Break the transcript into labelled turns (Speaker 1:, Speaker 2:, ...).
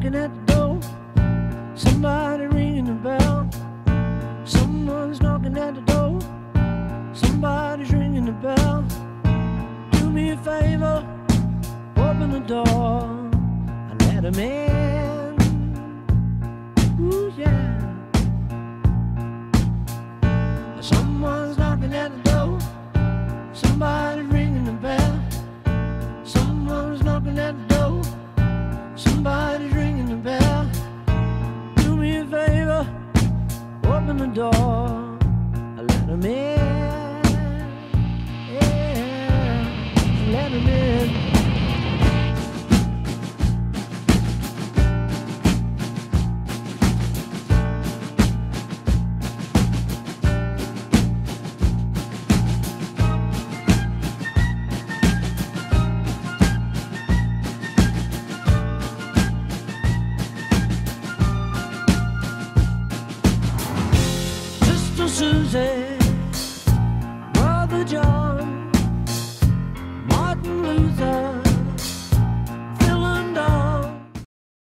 Speaker 1: knocking at the door. Somebody ringing the bell. Someone's knocking at the door. Somebody's ringing the bell. Do me a favor, open the door and let him in. Ooh, yeah. Someone's knocking at the door. Somebody's ringing the bell. Someone's knocking at the door. Somebody's ringing the bell. Do me a favor, open the door and let him in. Yeah, let him in. Susie